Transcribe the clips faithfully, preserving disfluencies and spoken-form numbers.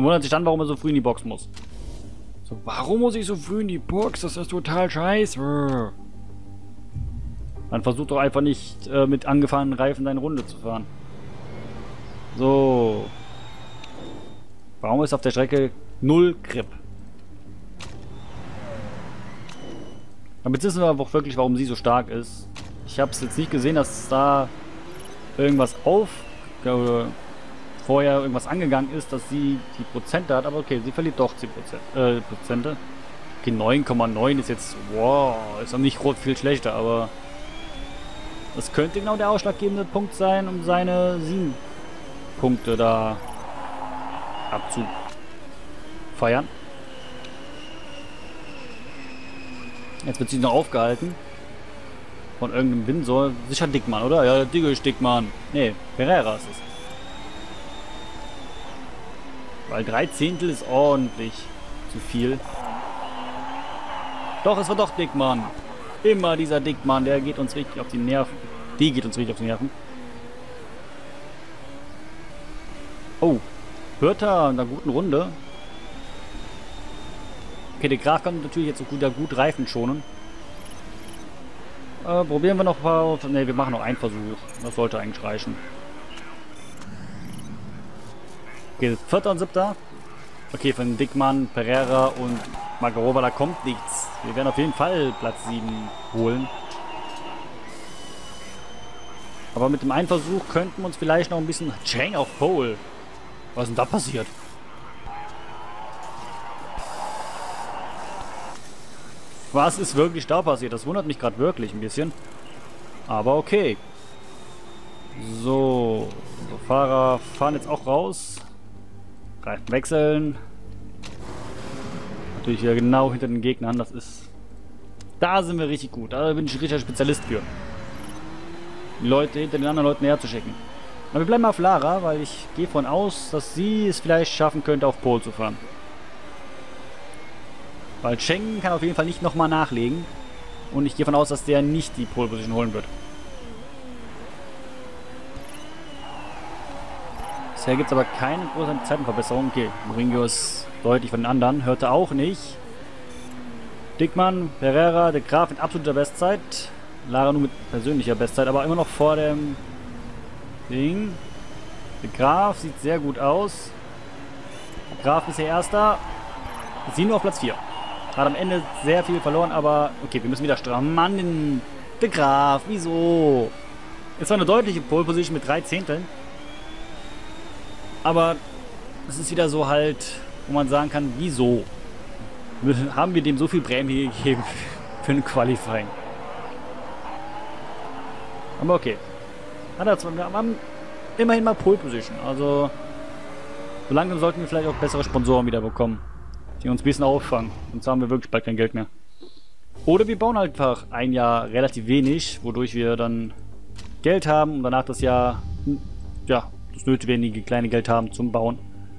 Und wundert sich dann, warum er so früh in die Box muss. So, warum muss ich so früh in die Box? Das ist total scheiße. Dann versuch doch einfach nicht äh, mit angefahrenen Reifen deine Runde zu fahren. So. Warum ist auf der Strecke null Grip? Damit wissen wir aber auch wirklich, warum sie so stark ist. Ich habe es jetzt nicht gesehen, dass da irgendwas auf... Äh, vorher irgendwas angegangen ist, dass sie die Prozente hat. Aber okay, sie verliert doch zehn Prozent, äh, Prozente. Okay, neun Komma neun ist jetzt... Wow, ist noch nicht viel schlechter, aber... Das könnte genau der ausschlaggebende Punkt sein, um seine sieben Punkte da abzufeiern. Jetzt wird sie noch aufgehalten. Von irgendeinem Windsor. Sicher Dickmann, oder? Ja, der Dicke ist Dickmann. Nee, Pereira ist es. Weil drei Zehntel ist ordentlich zu viel. Doch, es war doch Dickmann. Immer dieser Dickmann, der geht uns richtig auf die Nerven. Die geht uns richtig auf die Nerven. Oh, hört er in einer guten Runde. Okay, der Graf kann natürlich jetzt so gut, ja, gut Reifen schonen. Äh, probieren wir noch ein paar... Ne, wir machen noch einen Versuch. Das sollte eigentlich reichen. Okay, vierter und siebter. Okay, von Dickmann, Pereira und Magarova, da kommt nichts. Wir werden auf jeden Fall Platz sieben holen. Aber mit dem einen Versuch könnten wir uns vielleicht noch ein bisschen... Cheng auf Pole. Was ist denn da passiert? Was ist wirklich da passiert? Das wundert mich gerade wirklich ein bisschen. Aber okay. So. Unsere Fahrer fahren jetzt auch raus. Reifen wechseln. Natürlich hier genau hinter den Gegnern. Das ist... Da sind wir richtig gut. Da bin ich ein richtiger Spezialist für. Die Leute hinter den anderen Leuten herzuschicken. Aber wir bleiben mal auf Lara, weil ich gehe von aus, dass sie es vielleicht schaffen könnte, auf Pole zu fahren. Weil Cheng kann auf jeden Fall nicht nochmal nachlegen. Und ich gehe von aus, dass der nicht die Pole Position holen wird. Bisher gibt es aber keine große Zeitenverbesserung. Okay, Mourinho ist deutlich von den anderen. Hörte auch nicht. Dickmann, Pereira, der Graf mit absoluter Bestzeit. Lara nur mit persönlicher Bestzeit, aber immer noch vor dem Ding. Der Graf sieht sehr gut aus. Der Graf ist der Erster. Sie nur auf Platz vier. Hat am Ende sehr viel verloren, aber okay, wir müssen wieder stramm. Mann, der Graf, wieso? Es war eine deutliche Pole Position mit drei Zehnteln. Aber es ist wieder so halt, wo man sagen kann, wieso? Haben wir dem so viel Prämie gegeben für ein Qualifying? Aber okay. Hat er zwar, wir haben immerhin mal Pole Position. Also so langsam sollten wir vielleicht auch bessere Sponsoren wieder bekommen, die uns ein bisschen auffangen. Sonst haben wir wirklich bald kein Geld mehr. Oder wir bauen halt einfach ein Jahr relativ wenig, wodurch wir dann Geld haben und danach das Jahr, ja, das nötige kleine Geld haben zum Bauen.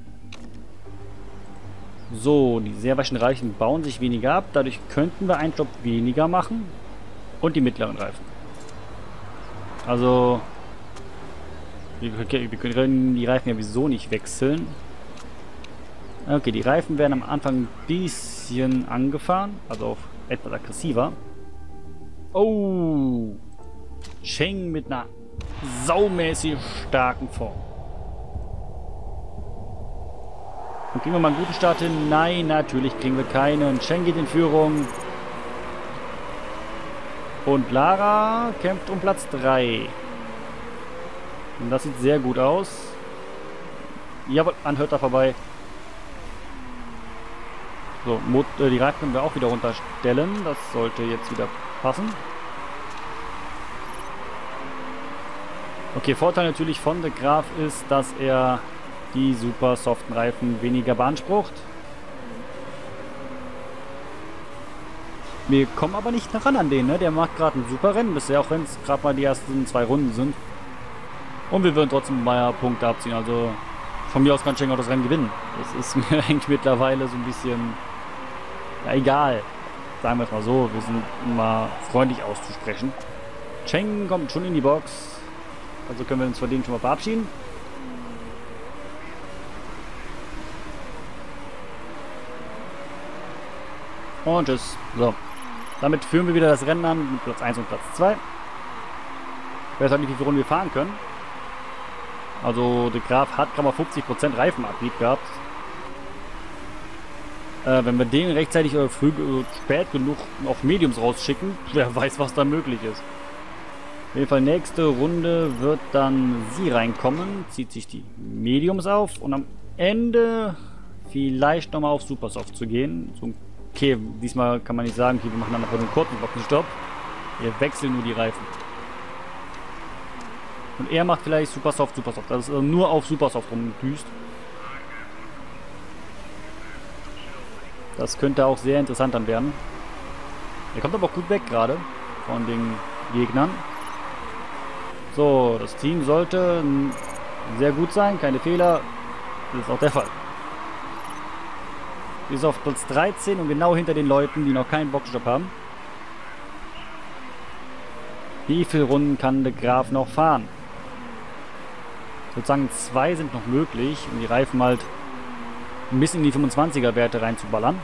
So, die sehr weichen Reifen bauen sich weniger ab. Dadurch könnten wir einen Job weniger machen. Und die mittleren Reifen. Also, wir, wir können die Reifen ja sowieso nicht wechseln. Okay, die Reifen werden am Anfang ein bisschen angefahren. Also auf etwas aggressiver. Oh! Cheng mit einer saumäßig starken Form. Und kriegen wir mal einen guten Start hin? Nein, natürlich kriegen wir keinen. Cheng geht in Führung. Und Lara kämpft um Platz drei. Und das sieht sehr gut aus. Jawohl, an Hörter vorbei. So, die Reifen können wir auch wieder runterstellen. Das sollte jetzt wieder passen. Okay, Vorteil natürlich von De Graaf ist, dass er die super soften Reifen weniger beansprucht. Wir kommen aber nicht ran an den, ne? Der macht gerade ein super Rennen bisher, auch wenn es gerade mal die ersten zwei Runden sind. Und wir würden trotzdem mal Punkte abziehen. Also von mir aus kann Cheng auch das Rennen gewinnen. Das ist mir eigentlich mittlerweile so ein bisschen, ja, egal. Sagen wir es mal so, wir sind mal freundlich auszusprechen. Cheng kommt schon in die Box. Also können wir uns von denen schon mal verabschieden. Und tschüss. So. Damit führen wir wieder das Rennen an mit Platz eins und Platz zwei. Ich weiß halt nicht, wie viele Runden wir fahren können. Also der Graf hat gerade mal fünfzig Prozent Reifenabrieb gehabt. Äh, wenn wir den rechtzeitig oder früh, äh, spät genug auf Mediums rausschicken, wer weiß, was da möglich ist. Auf jeden Fall nächste Runde wird dann sie reinkommen, zieht sich die Mediums auf und am Ende vielleicht nochmal auf Supersoft zu gehen. So, okay, diesmal kann man nicht sagen, okay, wir machen dann einfach einen kurzen Boxenstopp. Wir wechseln nur die Reifen. Und er macht vielleicht Supersoft, Supersoft. Das ist also nur auf Supersoft rumgedüst. Das könnte auch sehr interessant dann werden. Er kommt aber auch gut weg gerade von den Gegnern. So, das Team sollte sehr gut sein, keine Fehler. Das ist auch der Fall. Wir sind auf Platz dreizehn und genau hinter den Leuten, die noch keinen Boxenstopp haben. Wie viele Runden kann der Graf noch fahren? Sozusagen zwei sind noch möglich, um die Reifen halt ein bisschen in die fünfundzwanziger Werte reinzuballern.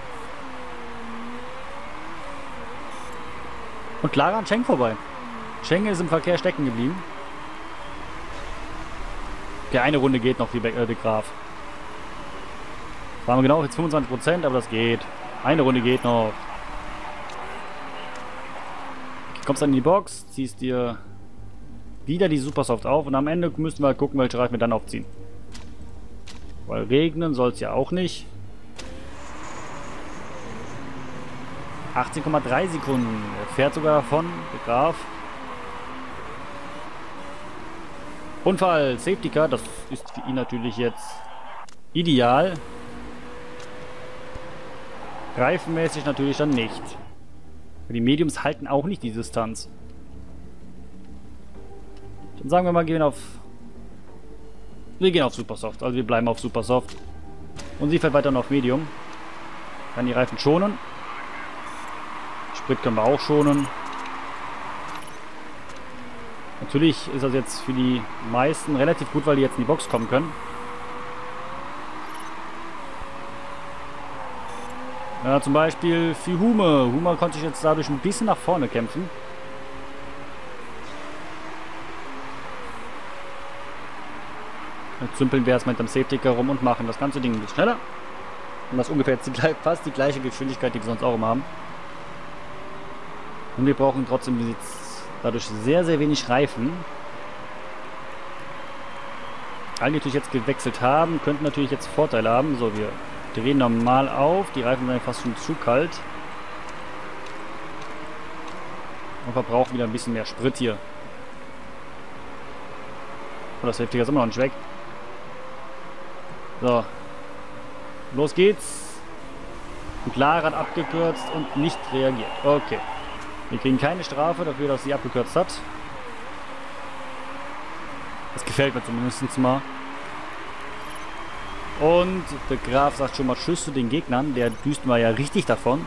Und Clara an Schenk vorbei. Schenk ist im Verkehr stecken geblieben. Okay, eine Runde geht noch, die äh, de Graf. Fahren wir genau jetzt fünfundzwanzig Prozent, aber das geht. Eine Runde geht noch. Okay, kommst dann in die Box, ziehst dir wieder die Supersoft auf und am Ende müssen wir halt gucken, welche Reifen wir dann aufziehen. Weil regnen soll es ja auch nicht. achtzehn Komma drei Sekunden. Er fährt sogar davon, der Graf. Unfall, Safety Car, das ist für ihn natürlich jetzt ideal. Reifenmäßig natürlich dann nicht. Die Mediums halten auch nicht die Distanz. Dann sagen wir mal, gehen auf... Wir gehen auf Supersoft, also wir bleiben auf Supersoft. Und sie fährt weiter noch auf Medium. Kann die Reifen schonen. Sprit können wir auch schonen. Natürlich ist das jetzt für die meisten relativ gut, weil die jetzt in die Box kommen können. Ja, zum Beispiel für Hume. Hume konnte sich jetzt dadurch ein bisschen nach vorne kämpfen. Jetzt zümpeln wir erstmal mit dem Safety Car rum und machen das ganze Ding ein bisschen schneller. Und das ist ungefähr jetzt die, fast die gleiche Geschwindigkeit, die wir sonst auch immer haben. Und wir brauchen trotzdem jetzt dadurch sehr, sehr wenig Reifen. Alle, die natürlich jetzt gewechselt haben, könnten natürlich jetzt Vorteile haben. So, wir drehen normal auf. Die Reifen sind fast schon zu kalt. Und verbrauchen wieder ein bisschen mehr Sprit hier. Oh, das Safety Car ist immer noch nicht weg. So. Los geht's. Und Clara hat abgekürzt und nicht reagiert. Okay. Wir kriegen keine Strafe dafür, dass sie abgekürzt hat. Das gefällt mir zumindest mal. Und der Graf sagt schon mal Tschüss zu den Gegnern. Der düst mal ja richtig davon.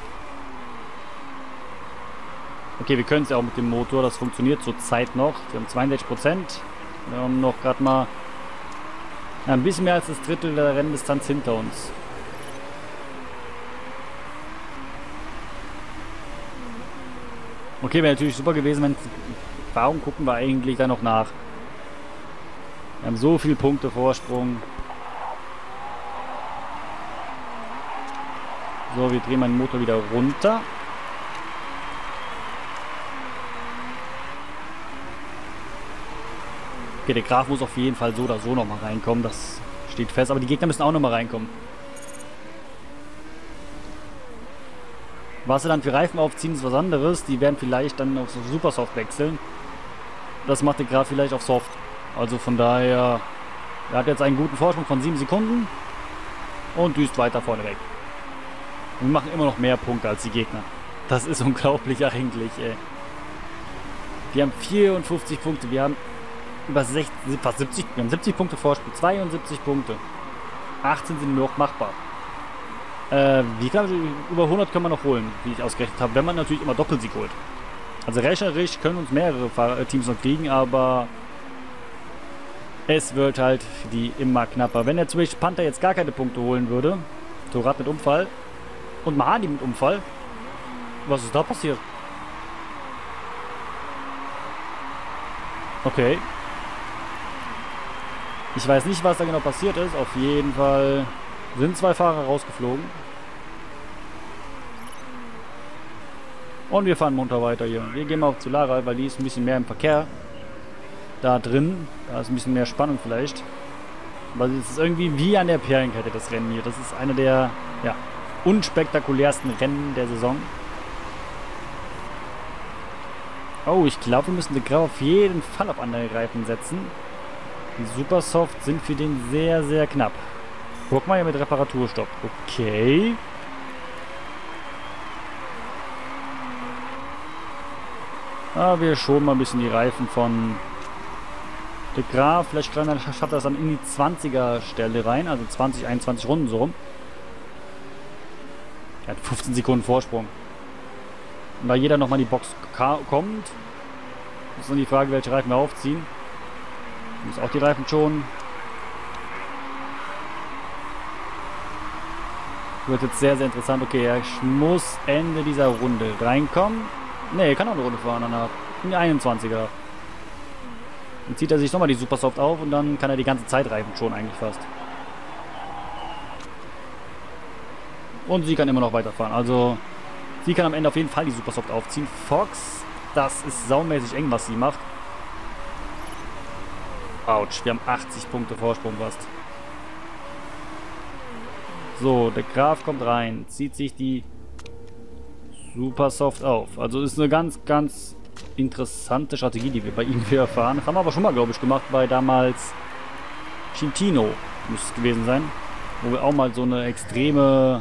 Okay, wir können es ja auch mit dem Motor. Das funktioniert zurzeit noch. Wir haben zweiundsechzig Prozent. Wir haben noch gerade mal ein bisschen mehr als das Drittel der Renndistanz hinter uns. Okay, wäre natürlich super gewesen, wenn... Warum gucken wir eigentlich da noch nach? Wir haben so viele Punkte Vorsprung. So, wir drehen meinen Motor wieder runter. Okay, der Graf muss auf jeden Fall so oder so nochmal reinkommen. Das steht fest. Aber die Gegner müssen auch nochmal reinkommen. Was sie dann für Reifen aufziehen, ist was anderes. Die werden vielleicht dann auf Supersoft wechseln. Das macht der Graf vielleicht auf Soft. Also von daher, er hat jetzt einen guten Vorsprung von sieben Sekunden und düst weiter vorne weg. Wir machen immer noch mehr Punkte als die Gegner. Das ist unglaublich eigentlich, ey. Wir haben vierundfünfzig Punkte, wir haben über sechzig, fast siebzig, wir haben siebzig Punkte Vorsprung, zweiundsiebzig Punkte. achtzehn sind nur noch machbar. Äh, wie kann, über hundert können wir noch holen, wie ich ausgerechnet habe, wenn man natürlich immer Doppelsieg holt. Also rechnerisch können uns mehrere Teams noch kriegen, aber es wird halt für die immer knapper. Wenn der zum Beispiel Panther jetzt gar keine Punkte holen würde, Torat mit Unfall, Und Mahadi mit Unfall. Was ist da passiert? Okay. Ich weiß nicht, was da genau passiert ist. Auf jeden Fall sind zwei Fahrer rausgeflogen. Und wir fahren munter weiter hier. Wir gehen mal auf zu Lara, weil die ist ein bisschen mehr im Verkehr. Da drin. Da ist ein bisschen mehr Spannung vielleicht. Aber es ist irgendwie wie an der Perlenkette, das Rennen hier. Das ist einer der, ja, unspektakulärsten Rennen der Saison. Oh, ich glaube, wir müssen den Grau auf jeden Fall auf andere Reifen setzen. Die Supersoft sind für den sehr, sehr knapp. Guck mal hier mit Reparaturstopp. Okay. Ah, wir schoben mal ein bisschen die Reifen von De Graaf. Vielleicht schafft er das dann in die zwanziger Stelle rein. Also zwanzig, einundzwanzig Runden so rum. Er hat fünfzehn Sekunden Vorsprung. Und da jeder nochmal in die Box kommt, ist dann die Frage, welche Reifen wir aufziehen. Ich muss auch die Reifen schonen. Wird jetzt sehr, sehr interessant. Okay, er muss Ende dieser Runde reinkommen. Ne, er kann auch eine Runde fahren danach. In die einundzwanziger. Dann zieht er sich nochmal die Supersoft auf und dann kann er die ganze Zeit Reifen schonen eigentlich fast. Und sie kann immer noch weiterfahren. Also, sie kann am Ende auf jeden Fall die Supersoft aufziehen. Fox, das ist saumäßig eng, was sie macht. Autsch, wir haben achtzig Punkte Vorsprung fast. So, der Graf kommt rein, zieht sich die Supersoft auf. Also ist eine ganz, ganz interessante Strategie, die wir bei ihm hier erfahren. Das haben wir aber schon mal, glaube ich, gemacht bei damals Cintino, müsste es gewesen sein. Wo wir auch mal so eine extreme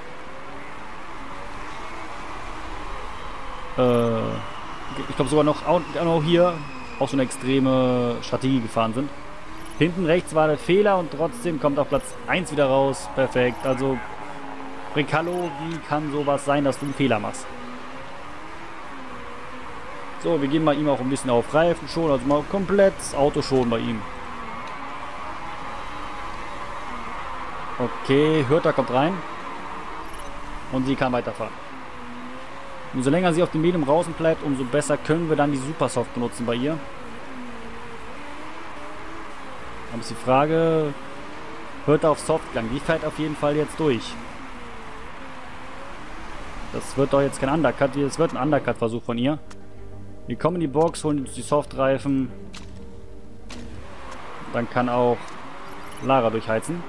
äh, ich glaube sogar noch auch, auch hier auch so eine extreme Strategie gefahren sind. Hinten rechts war der Fehler und trotzdem kommt auf Platz eins wieder raus. Perfekt. Also, Brecallo, wie kann sowas sein, dass du einen Fehler machst? So, wir gehen mal ihm auch ein bisschen auf Reifen schon. Also mal komplett das Auto schon bei ihm. Okay, Hürter kommt rein. Und sie kann weiterfahren. Umso länger sie auf dem Medium draußen bleibt, umso besser können wir dann die Supersoft benutzen bei ihr. Dann ist die Frage, hört auf Softgang. Die fährt auf jeden Fall jetzt durch. Das wird doch jetzt kein Undercut. Das wird ein Undercut-Versuch von ihr. Wir kommen in die Box, holen uns die Softreifen. Dann kann auch Lara durchheizen.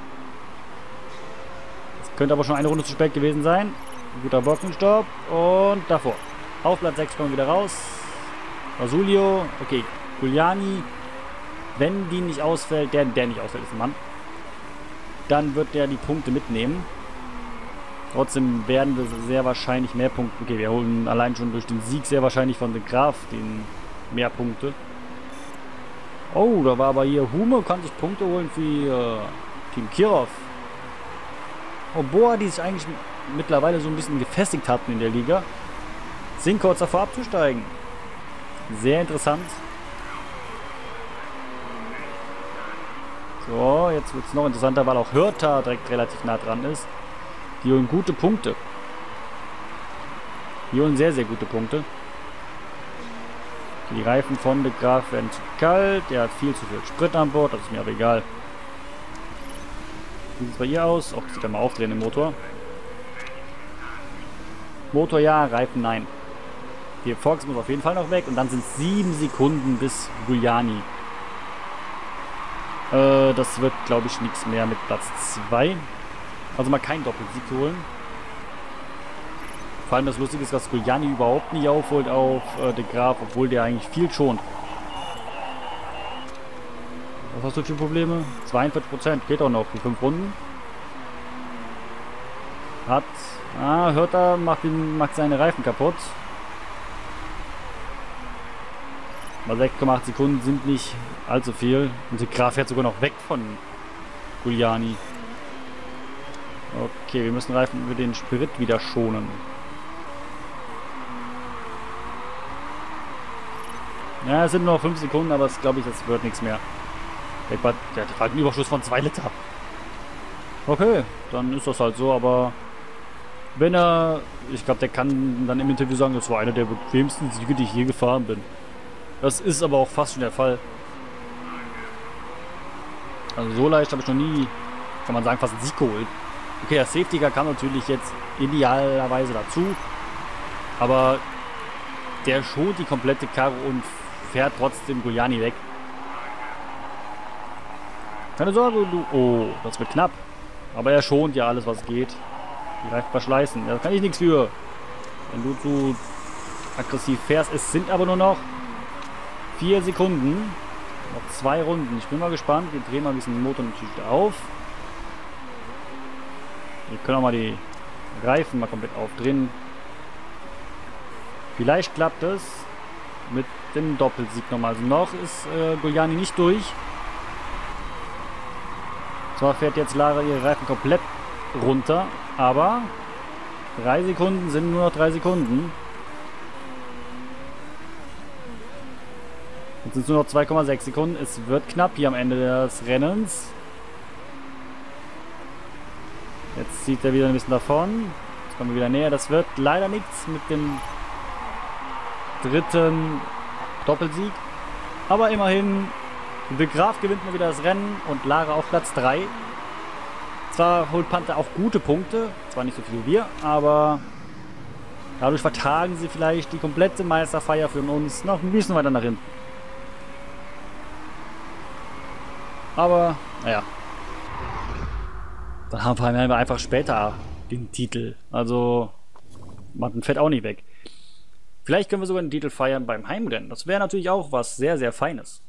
Das könnte aber schon eine Runde zu spät gewesen sein. Guter Boxenstopp. Und davor. Auf Platz sechs kommen wir wieder raus. Basulio. Okay, Giuliani. Wenn die nicht ausfällt, der, der nicht ausfällt, ist ein Mann. Dann wird der die Punkte mitnehmen. Trotzdem werden wir sehr wahrscheinlich mehr Punkte. Okay, wir holen allein schon durch den Sieg sehr wahrscheinlich von De Graaf den mehr Punkte. Oh, da war aber hier Hume, kann sich Punkte holen für äh, Team Kirov. Oh, Boa, die sich eigentlich mittlerweile so ein bisschen gefestigt hatten in der Liga, sind kurz davor abzusteigen. Sehr interessant. So, jetzt wird es noch interessanter, weil auch Hürter direkt relativ nah dran ist. Die holen gute Punkte. Die holen sehr, sehr gute Punkte. Die Reifen von De Graaf werden zu kalt. Der hat viel zu viel Sprit an Bord. Das ist mir aber egal. Wie sieht es bei ihr aus? Auch, sie kann mal aufdrehen im Motor. Motor ja, Reifen nein. Die Fox muss auf jeden Fall noch weg. Und dann sind es sieben Sekunden bis Giuliani. Äh, das wird, glaube ich, nichts mehr mit Platz zwei. Also mal keinen Doppelsieg holen. Vor allem das Lustige ist, dass Giuliani überhaupt nicht aufholt auf äh, De Graaf, obwohl der eigentlich viel schont. Was hast du für Probleme? zweiundvierzig Prozent, geht auch noch für fünf Runden. Hat. Ah, Hürter macht, ihn, macht seine Reifen kaputt. Aber sechs Komma acht Sekunden sind nicht allzu viel. Und De Graaf fährt sogar noch weg von Giuliani. Okay, wir müssen Reifen über den Sprit wieder schonen. Ja, es sind nur noch fünf Sekunden, aber glaube ich, das wird nichts mehr. Der hat ja, einen Überschuss von zwei Liter. Okay, dann ist das halt so, aber Wenn er, ich glaube, der kann dann im Interview sagen, das war einer der bequemsten Siege, die ich je gefahren bin. Das ist aber auch fast schon der Fall. Also so leicht habe ich noch nie, kann man sagen, fast einen Sieg geholt. Okay, der Safety Car kam natürlich jetzt idealerweise dazu. Aber der schont die komplette Karre und fährt trotzdem Giuliani weg. Keine Sorge, du... Oh, das wird knapp. Aber er schont ja alles, was geht. Die Reifen verschleißen. Da kann ich nichts für. Wenn du zu aggressiv fährst. Es sind aber nur noch vier Sekunden. Noch zwei Runden. Ich bin mal gespannt. Wir drehen mal ein bisschen den Motor natürlich wieder auf. Wir können auch mal die Reifen mal komplett aufdrehen. Vielleicht klappt es mit dem Doppelsieg nochmal. Also noch ist äh, Giuliani nicht durch. Zwar fährt jetzt Lara ihre Reifen komplett runter, aber drei Sekunden sind nur noch drei Sekunden. Jetzt sind es nur noch zwei Komma sechs Sekunden. Es wird knapp hier am Ende des Rennens. Jetzt zieht er wieder ein bisschen davon. Jetzt kommen wir wieder näher. Das wird leider nichts mit dem dritten Doppelsieg. Aber immerhin, De Graaf gewinnt mal wieder das Rennen und Lara auf Platz drei. Zwar holt Panther auch gute Punkte, zwar nicht so viel wie wir, aber dadurch vertagen sie vielleicht die komplette Meisterfeier für uns noch ein bisschen weiter nach hinten. Aber, naja. Dann haben wir einfach später den Titel. Also, macht ein Fett auch nicht weg. Vielleicht können wir sogar den Titel feiern beim Heimrennen. Das wäre natürlich auch was sehr, sehr Feines.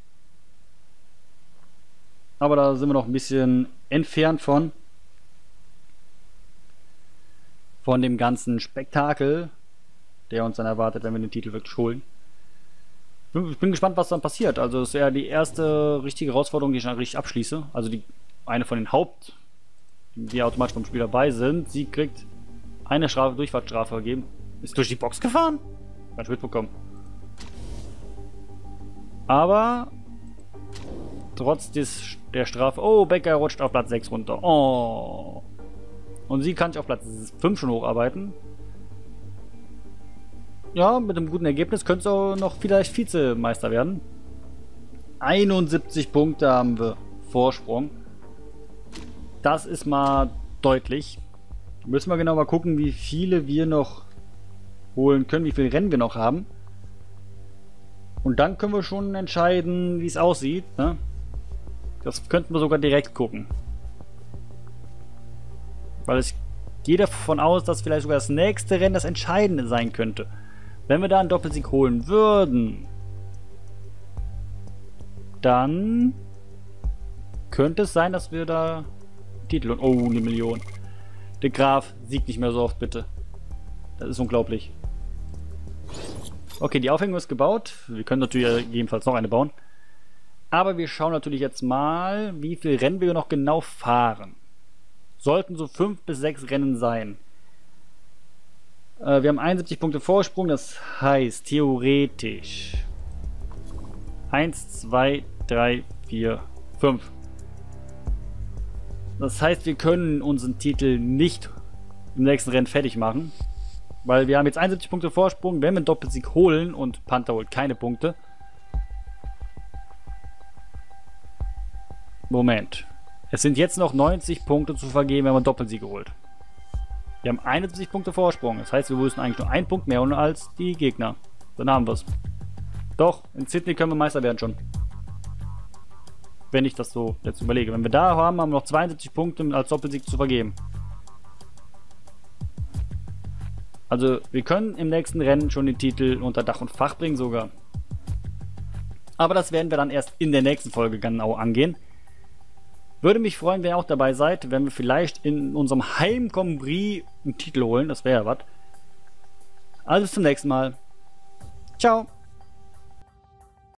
Aber da sind wir noch ein bisschen entfernt von. Von dem ganzen Spektakel, der uns dann erwartet, wenn wir den Titel wirklich holen. Ich bin gespannt, was dann passiert. Also, es ist ja die erste richtige Herausforderung, die ich dann richtig abschließe. Also, die eine von den Haupt, die automatisch vom Spiel dabei sind. Sie kriegt eine Strafe, Durchfahrtsstrafe gegeben. Ist durch die Box gefahren? Ganz mitbekommen. Aber trotz des, der Strafe... Oh, Becker rutscht auf Platz sechs runter. Oh. Und sie kann sich auf Platz fünf schon hocharbeiten. Ja, mit einem guten Ergebnis könnte es auch noch vielleicht Vizemeister werden. einundsiebzig Punkte haben wir Vorsprung. Das ist mal deutlich. Müssen wir genau mal gucken, wie viele wir noch holen können, wie viele Rennen wir noch haben. Und dann können wir schon entscheiden, wie es aussieht. Ne? Das könnten wir sogar direkt gucken. Weil ich gehe davon aus, dass vielleicht sogar das nächste Rennen das Entscheidende sein könnte. Wenn wir da einen Doppelsieg holen würden, dann könnte es sein, dass wir da Titel und... Oh, eine Million. Der Graf siegt nicht mehr so oft, bitte. Das ist unglaublich. Okay, die Aufhängung ist gebaut. Wir können natürlich jedenfalls noch eine bauen. Aber wir schauen natürlich jetzt mal, wie viele Rennen wir noch genau fahren. Sollten so fünf bis sechs Rennen sein. Äh, wir haben einundsiebzig Punkte Vorsprung. Das heißt, theoretisch eins, zwei, drei, vier, fünf. Das heißt, wir können unseren Titel nicht im nächsten Rennen fertig machen. Weil wir haben jetzt einundsiebzig Punkte Vorsprung. Wenn wir einen Doppelsieg holen und Panther holt keine Punkte. Moment. Es sind jetzt noch neunzig Punkte zu vergeben, wenn man Doppelsieg holt. Wir haben einundsiebzig Punkte Vorsprung. Das heißt, wir müssen eigentlich nur einen Punkt mehr holen als die Gegner. Dann haben wir es. Doch, in Sydney können wir Meister werden schon. Wenn ich das so jetzt überlege. Wenn wir da haben, haben wir noch zweiundsiebzig Punkte als Doppelsieg zu vergeben. Also, wir können im nächsten Rennen schon den Titel unter Dach und Fach bringen sogar. Aber das werden wir dann erst in der nächsten Folge genau angehen. Würde mich freuen, wenn ihr auch dabei seid, wenn wir vielleicht in unserem Heim Grand Prix einen Titel holen. Das wäre ja was. Also bis zum nächsten Mal. Ciao.